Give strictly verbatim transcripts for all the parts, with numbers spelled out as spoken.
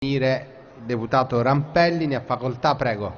Deputato Rampelli, ne ha facoltà, prego.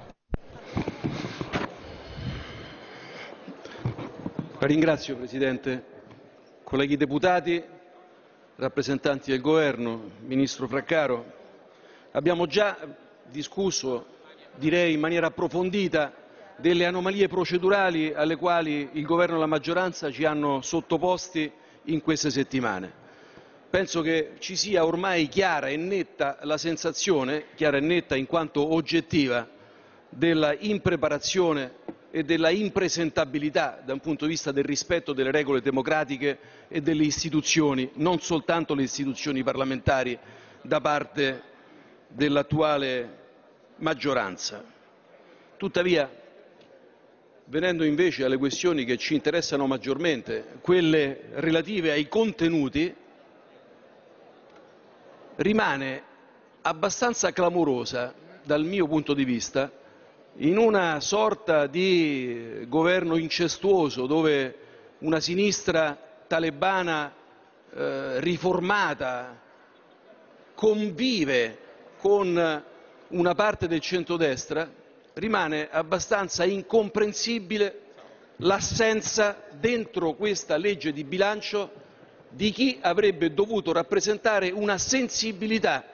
La ringrazio, Presidente. Colleghi deputati, rappresentanti del Governo, Ministro Fraccaro, abbiamo già discusso, direi in maniera approfondita, delle anomalie procedurali alle quali il Governo e la maggioranza ci hanno sottoposti in queste settimane. Penso che ci sia ormai chiara e netta la sensazione, chiara e netta in quanto oggettiva, della impreparazione e della impresentabilità da un punto di vista del rispetto delle regole democratiche e delle istituzioni, non soltanto le istituzioni parlamentari, da parte dell'attuale maggioranza. Tuttavia, venendo invece alle questioni che ci interessano maggiormente, quelle relative ai contenuti, rimane abbastanza clamorosa, dal mio punto di vista, in una sorta di governo incestuoso dove una sinistra talebana eh, riformata convive con una parte del centrodestra, rimane abbastanza incomprensibile l'assenza dentro questa legge di bilancio di chi avrebbe dovuto rappresentare una sensibilità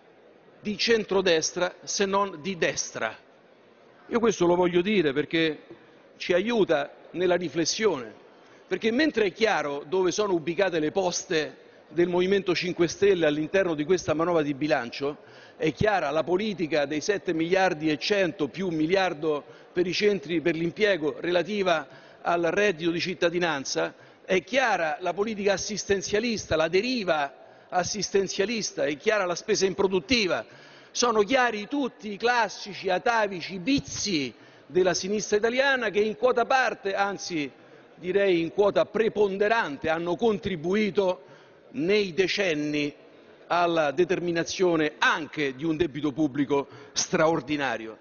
di centrodestra se non di destra. Io questo lo voglio dire perché ci aiuta nella riflessione, perché mentre è chiaro dove sono ubicate le poste del Movimento cinque Stelle all'interno di questa manovra di bilancio, è chiara la politica dei sette miliardi e cento più un miliardo per i centri per l'impiego relativa al reddito di cittadinanza, è chiara la politica assistenzialista, la deriva assistenzialista, è chiara la spesa improduttiva, sono chiari tutti i classici atavici vizi della sinistra italiana che in quota parte, anzi direi in quota preponderante, hanno contribuito nei decenni alla determinazione anche di un debito pubblico straordinario.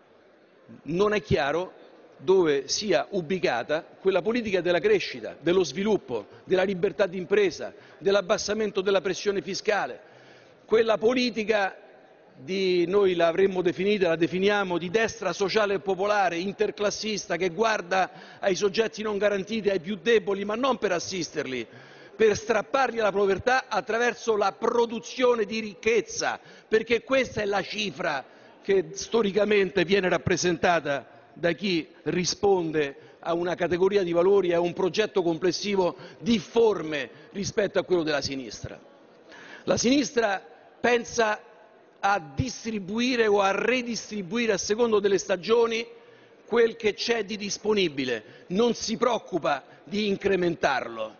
Non è chiaro dove sia ubicata quella politica della crescita, dello sviluppo, della libertà d'impresa, dell'abbassamento della pressione fiscale, quella politica di, noi l'avremmo definita, la definiamo, di destra sociale e popolare, interclassista, che guarda ai soggetti non garantiti, ai più deboli, ma non per assisterli, per strappargli la povertà attraverso la produzione di ricchezza, perché questa è la cifra che storicamente viene rappresentata da chi risponde a una categoria di valori e a un progetto complessivo difforme rispetto a quello della sinistra. La sinistra pensa a distribuire o a redistribuire a secondo delle stagioni quel che c'è di disponibile, non si preoccupa di incrementarlo,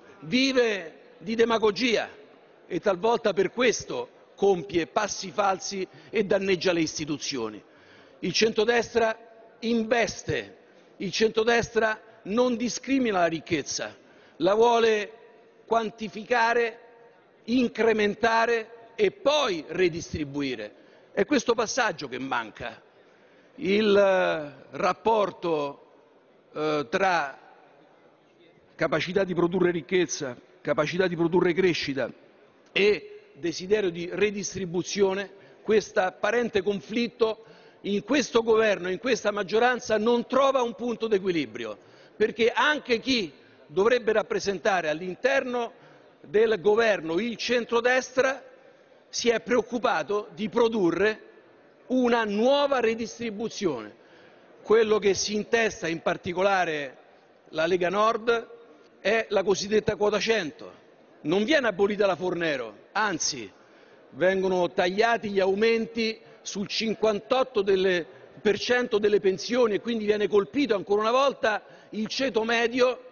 vive di demagogia e talvolta per questo compie passi falsi e danneggia le istituzioni. Il centrodestra investe, il centrodestra non discrimina la ricchezza, la vuole quantificare, incrementare e poi redistribuire. È questo passaggio che manca. Il rapporto eh, tra capacità di produrre ricchezza, capacità di produrre crescita e desiderio di redistribuzione, questo apparente conflitto in questo governo, in questa maggioranza non trova un punto d'equilibrio, perché anche chi dovrebbe rappresentare all'interno del governo il centrodestra si è preoccupato di produrre una nuova redistribuzione. Quello che si intesta in particolare la Lega Nord è la cosiddetta quota cento. Non viene abolita la Fornero, anzi vengono tagliati gli aumenti sul cinquantotto per cento delle pensioni e quindi viene colpito ancora una volta il ceto medio,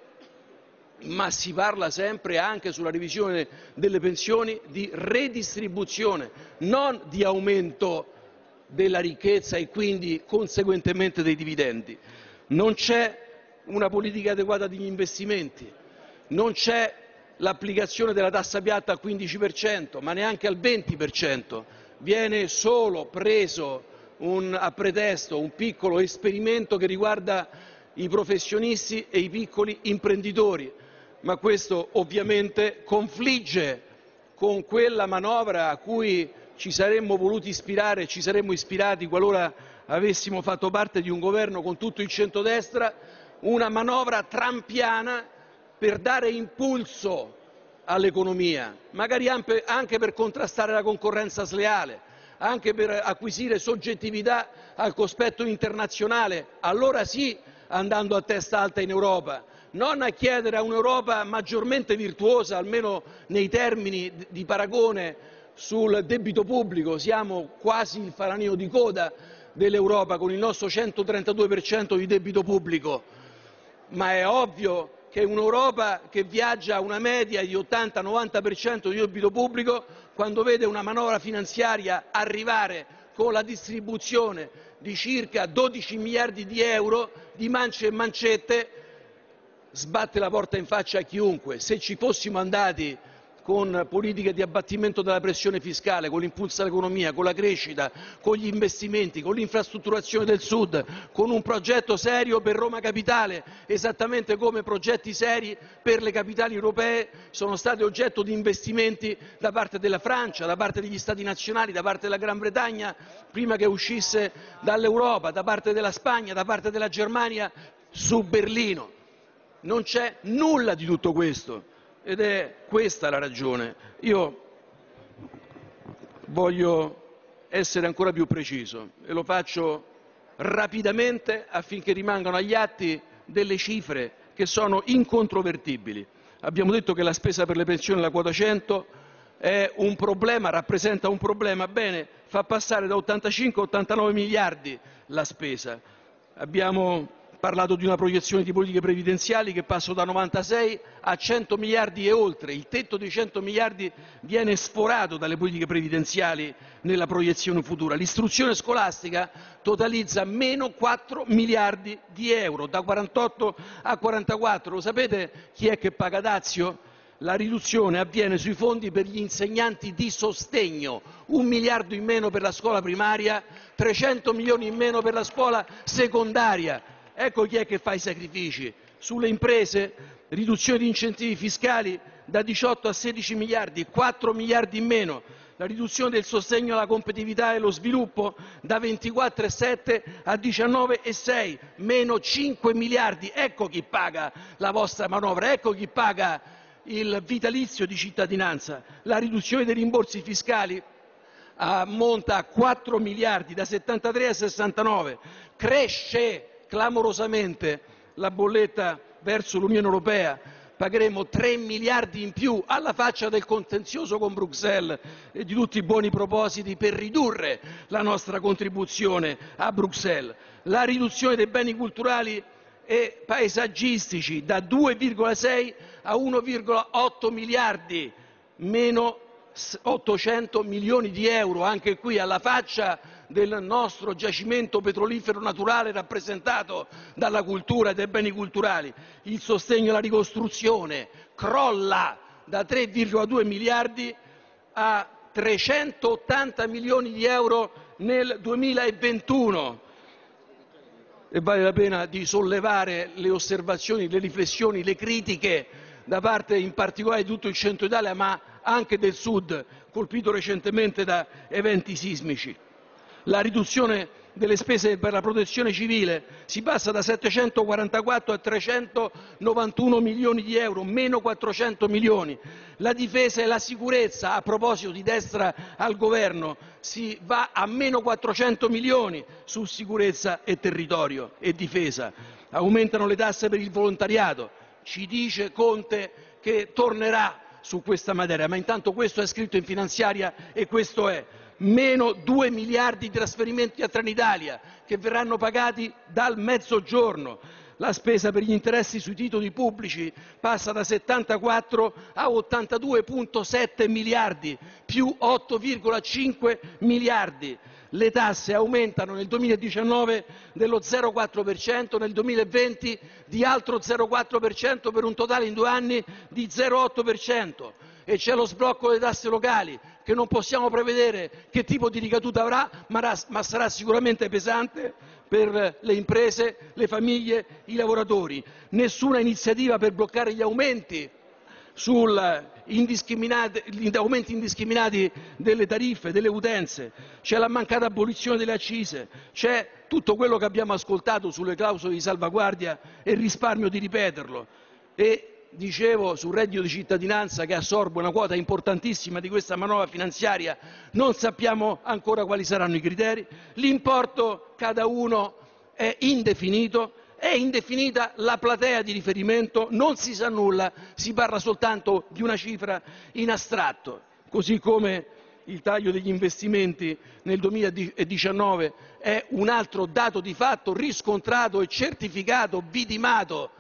ma si parla sempre anche sulla revisione delle pensioni di redistribuzione, non di aumento della ricchezza e quindi conseguentemente dei dividendi. Non c'è una politica adeguata degli investimenti, non c'è l'applicazione della tassa piatta al quindici per cento, ma neanche al venti per cento. Viene solo preso un, a pretesto un piccolo esperimento che riguarda i professionisti e i piccoli imprenditori, ma questo ovviamente confligge con quella manovra a cui ci saremmo voluti ispirare, ci saremmo ispirati qualora avessimo fatto parte di un governo con tutto il centrodestra, una manovra trumpiana per dare impulso all'economia, magari anche per contrastare la concorrenza sleale, anche per acquisire soggettività al cospetto internazionale, allora sì andando a testa alta in Europa, non a chiedere a un'Europa maggiormente virtuosa, almeno nei termini di paragone sul debito pubblico. Siamo quasi il fanalino di coda dell'Europa con il nostro centotrentadue per cento di debito pubblico, ma è ovvio che un'Europa che viaggia a una media di ottanta novanta per cento di debito pubblico, quando vede una manovra finanziaria arrivare con la distribuzione di circa dodici miliardi di euro di mance e mancette, sbatte la porta in faccia a chiunque. Se ci fossimo andati con politiche di abbattimento della pressione fiscale, con l'impulso all'economia, con la crescita, con gli investimenti, con l'infrastrutturazione del Sud, con un progetto serio per Roma Capitale, esattamente come progetti seri per le capitali europee sono stati oggetto di investimenti da parte della Francia, da parte degli Stati nazionali, da parte della Gran Bretagna prima che uscisse dall'Europa, da parte della Spagna, da parte della Germania su Berlino. Non c'è nulla di tutto questo. Ed è questa la ragione. Io voglio essere ancora più preciso e lo faccio rapidamente affinché rimangano agli atti delle cifre che sono incontrovertibili. Abbiamo detto che la spesa per le pensioni, la quota cento, è un problema, rappresenta un problema. Bene, fa passare da ottantacinque a ottantanove miliardi la spesa. Abbiamo parlato di una proiezione di politiche previdenziali che passa da novantasei a cento miliardi e oltre. Il tetto dei cento miliardi viene sforato dalle politiche previdenziali nella proiezione futura. L'istruzione scolastica totalizza meno quattro miliardi di euro, da quarantotto a quarantaquattro. Lo sapete chi è che paga dazio? La riduzione avviene sui fondi per gli insegnanti di sostegno, un miliardo in meno per la scuola primaria, trecento milioni in meno per la scuola secondaria. Ecco chi è che fa i sacrifici. Sulle imprese, riduzione di incentivi fiscali da diciotto a sedici miliardi, quattro miliardi in meno. La riduzione del sostegno alla competitività e allo sviluppo da ventiquattro virgola sette a diciannove virgola sei, meno cinque miliardi. Ecco chi paga la vostra manovra, ecco chi paga il vitalizio di cittadinanza. La riduzione dei rimborsi fiscali ammonta a quattro miliardi, da settantatré a sessantanove. Cresce clamorosamente la bolletta verso l'Unione Europea, pagheremo tre miliardi in più, alla faccia del contenzioso con Bruxelles e di tutti i buoni propositi per ridurre la nostra contribuzione a Bruxelles. La riduzione dei beni culturali e paesaggistici da due virgola sei a uno virgola otto miliardi, meno ottocento milioni di euro, anche qui alla faccia del nostro giacimento petrolifero naturale rappresentato dalla cultura e dai beni culturali. Il sostegno alla ricostruzione crolla da tre virgola due miliardi a trecentottanta milioni di euro nel duemilaventuno. E vale la pena di sollevare le osservazioni, le riflessioni, le critiche da parte in particolare di tutto il centro Italia, ma anche del Sud, colpito recentemente da eventi sismici. La riduzione delle spese per la protezione civile si passa da settecentoquarantaquattro a trecentonovantuno milioni di euro, meno quattrocento milioni. La difesa e la sicurezza, a proposito di destra al governo, si va a meno quattrocento milioni su sicurezza e territorio e difesa. Aumentano le tasse per il volontariato. Ci dice Conte che tornerà su questa materia, ma intanto questo è scritto in finanziaria e questo è. Meno due miliardi di trasferimenti a Trenitalia che verranno pagati dal Mezzogiorno. La spesa per gli interessi sui titoli pubblici passa da settantaquattro a ottantadue virgola sette miliardi, più otto virgola cinque miliardi. Le tasse aumentano nel duemiladiciannove dello zero virgola quattro per cento, nel duemilaventi di altro zero virgola quattro per cento, per un totale in due anni di zero virgola otto per cento. E c'è lo sblocco delle tasse locali, che non possiamo prevedere che tipo di ricaduta avrà, ma sarà sicuramente pesante per le imprese, le famiglie, i lavoratori. Nessuna iniziativa per bloccare gli aumenti sugli aumenti indiscriminati delle tariffe, delle utenze, c'è la mancata abolizione delle accise, c'è tutto quello che abbiamo ascoltato sulle clausole di salvaguardia e risparmio di ripeterlo. E dicevo sul reddito di cittadinanza, che assorbe una quota importantissima di questa manovra finanziaria, non sappiamo ancora quali saranno i criteri, l'importo cada uno è indefinito, è indefinita la platea di riferimento, non si sa nulla, si parla soltanto di una cifra in astratto, così come il taglio degli investimenti nel duemiladiciannove è un altro dato di fatto riscontrato e certificato, vidimato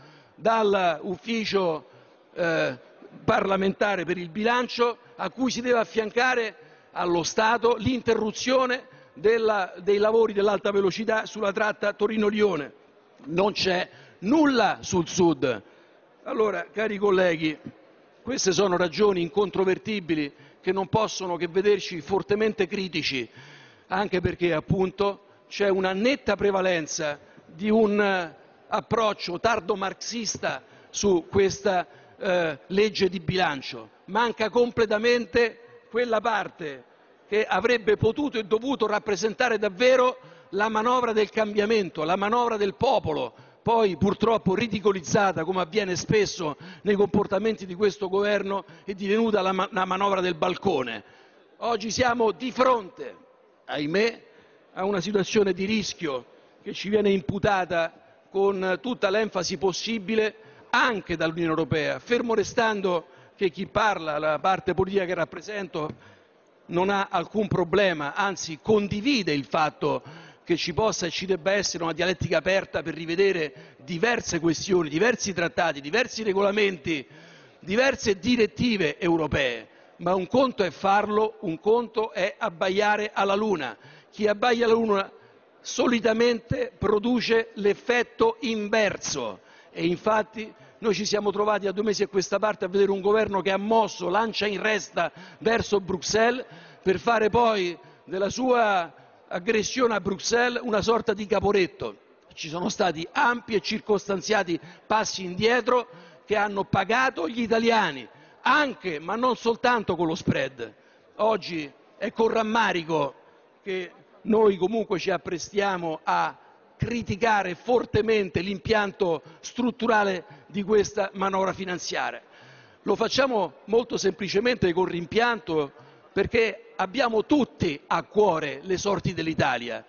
dall'ufficio eh, parlamentare per il bilancio, a cui si deve affiancare allo Stato l'interruzione della, dei lavori dell'alta velocità sulla tratta Torino-Lione. Non c'è nulla sul Sud. Allora, cari colleghi, queste sono ragioni incontrovertibili che non possono che vederci fortemente critici, anche perché appunto c'è una netta prevalenza di un approccio tardo-marxista su questa eh, legge di bilancio. Manca completamente quella parte che avrebbe potuto e dovuto rappresentare davvero la manovra del cambiamento, la manovra del popolo, poi purtroppo ridicolizzata, come avviene spesso nei comportamenti di questo governo, è divenuta la, ma la manovra del balcone. Oggi siamo di fronte, ahimè, a una situazione di rischio che ci viene imputata con tutta l'enfasi possibile anche dall'Unione Europea, fermo restando che chi parla, la parte politica che rappresento, non ha alcun problema, anzi condivide il fatto che ci possa e ci debba essere una dialettica aperta per rivedere diverse questioni, diversi trattati, diversi regolamenti, diverse direttive europee, ma un conto è farlo, un conto è abbaiare alla luna. Chi abbaia alla luna solitamente produce l'effetto inverso e infatti noi ci siamo trovati a due mesi a questa parte a vedere un governo che ha mosso, lancia in resta verso Bruxelles per fare poi della sua aggressione a Bruxelles una sorta di Caporetto. Ci sono stati ampi e circostanziati passi indietro che hanno pagato gli italiani, anche ma non soltanto con lo spread. Oggi è con rammarico che noi comunque ci apprestiamo a criticare fortemente l'impianto strutturale di questa manovra finanziaria. Lo facciamo molto semplicemente con rimpianto perché abbiamo tutti a cuore le sorti dell'Italia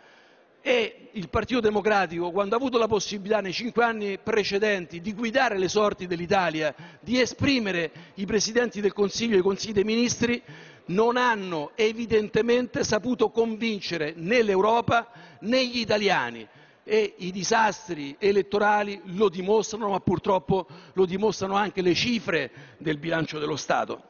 e il Partito Democratico, quando ha avuto la possibilità nei cinque anni precedenti di guidare le sorti dell'Italia, di esprimere i Presidenti del Consiglio e i Consigli dei Ministri, non hanno evidentemente saputo convincere né l'Europa né gli italiani e i disastri elettorali lo dimostrano, ma purtroppo lo dimostrano anche le cifre del bilancio dello Stato.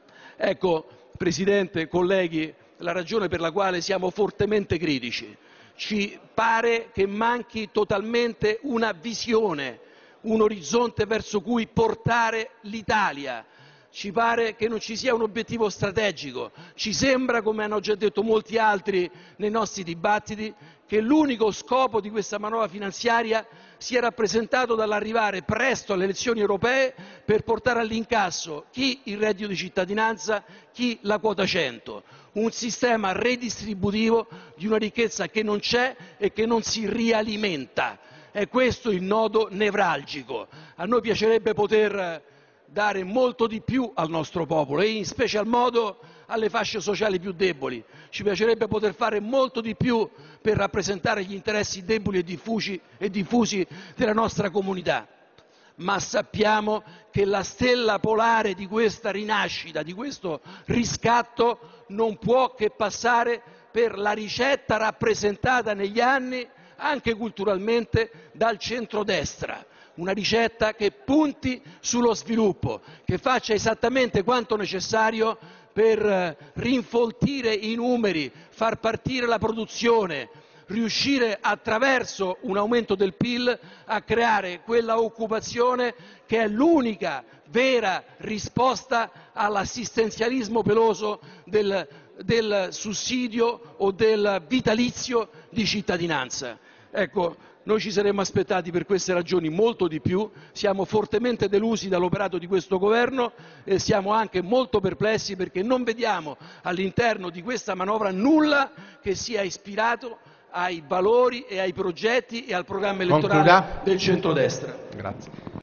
Ecco, Presidente, colleghi, la ragione per la quale siamo fortemente critici. Ci pare che manchi totalmente una visione, un orizzonte verso cui portare l'Italia. Ci pare che non ci sia un obiettivo strategico, ci sembra, come hanno già detto molti altri nei nostri dibattiti, che l'unico scopo di questa manovra finanziaria sia rappresentato dall'arrivare presto alle elezioni europee per portare all'incasso chi il reddito di cittadinanza, chi la quota cento, un sistema redistributivo di una ricchezza che non c'è e che non si rialimenta. È questo il nodo nevralgico. A noi piacerebbe poter dare molto di più al nostro popolo e in special modo alle fasce sociali più deboli. Ci piacerebbe poter fare molto di più per rappresentare gli interessi deboli e diffusi, e diffusi della nostra comunità. Ma sappiamo che la stella polare di questa rinascita, di questo riscatto, non può che passare per la ricetta rappresentata negli anni, anche culturalmente, dal centrodestra. Una ricetta che punti sullo sviluppo, che faccia esattamente quanto necessario per rinfoltire i numeri, far partire la produzione, riuscire attraverso un aumento del P I L a creare quella occupazione che è l'unica vera risposta all'assistenzialismo peloso del, del sussidio o del vitalizio di cittadinanza. Ecco, Noi ci saremmo aspettati per queste ragioni molto di più, siamo fortemente delusi dall'operato di questo governo e siamo anche molto perplessi perché non vediamo all'interno di questa manovra nulla che sia ispirato ai valori e ai progetti e al programma elettorale Concluda. del centrodestra. Grazie.